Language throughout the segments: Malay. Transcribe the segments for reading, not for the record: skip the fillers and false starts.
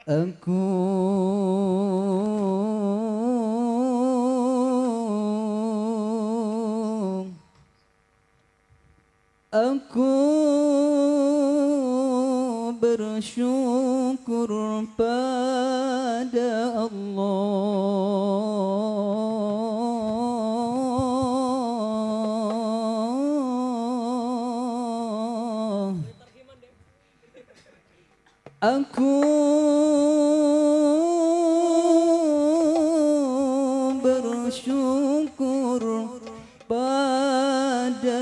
Aku bersyukur pada Allah. Aku bersyukur pada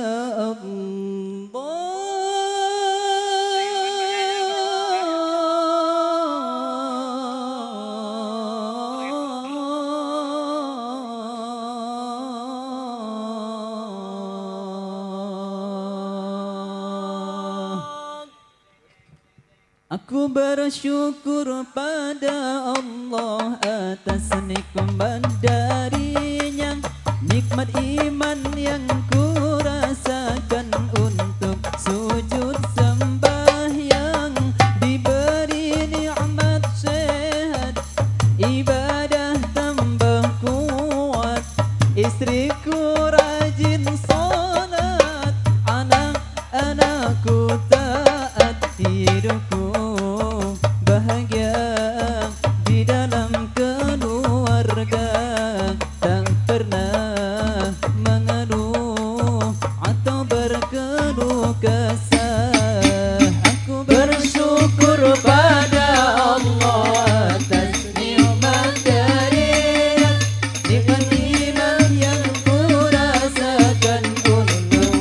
Aku bersyukur pada Allah atas nikmat darinya, nikmat iman yang ku rasakan untuk sujud sembahyang, diberi nikmat sehat, ibadah tambah kuat, istriku rajin salat, anak-anakku taat, hidupku bahagia di dalam keluarga, tak pernah mengeluh atau berkeluh kesah. Aku bersyukur pada Allah atas nikmat darinya, nikmat iman yang ku rasakan untuk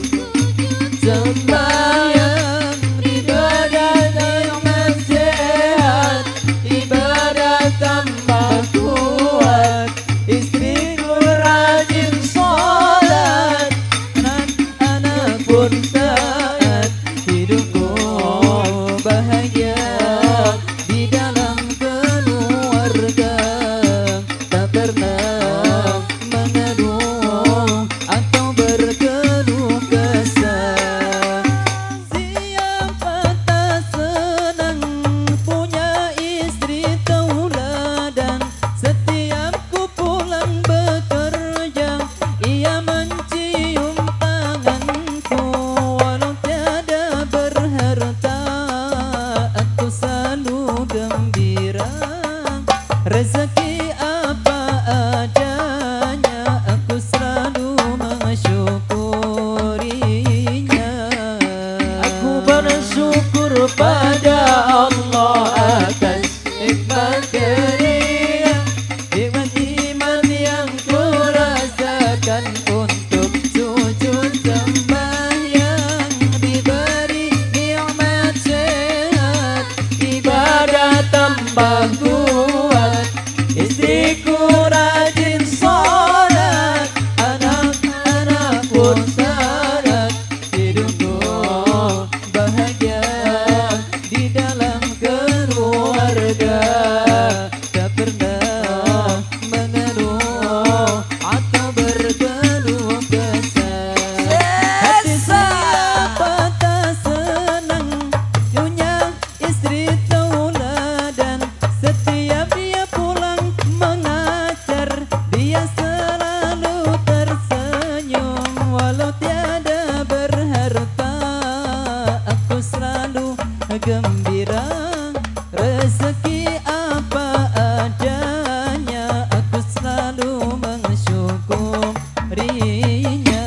sembahyang, ibadah nikmat sehat, ibadah tambah kuat, istriku rajin salat, anak-anak pun taat, hidupku bahagia di dalam keluarga, tak pernah mengeluh atau berkeluh kesah. Siapa tak senang punya istri tauladan, setiap ku pulang bekerja ia mencium tanganku, walau tiada berharta aku selalu gembira, rezeki apa adanya aku selalu mensyukurinya. Aku bersyukur pada Allah atas nikmat darinya, nikmat iman yang ku rasakan untuk sujud sembahyang, diberi nikmat sehat, ibadah tambah kuat, istriku rajin salat, anak-anak pun taat, hidupku bahagia di dalam keluarga, tak pernah mengeluh atau berkeluh kesah. Hati siapa tak senang punya istri tauladan, setiap dia pulang mengajar dia selalu tersenyum, walau tiada berharta aku selalu gembira, rezeki apa adanya aku selalu mensyukurinya.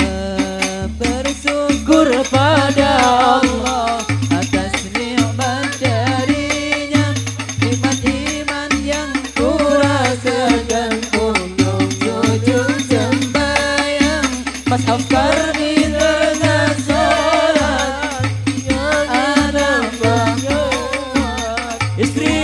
Bersyukur pada Allah atas nikmat darinya, nikmat iman yang ku rasakan untuk sujud sembahyang, Mas Afkar di tengah salat, anak bangga istri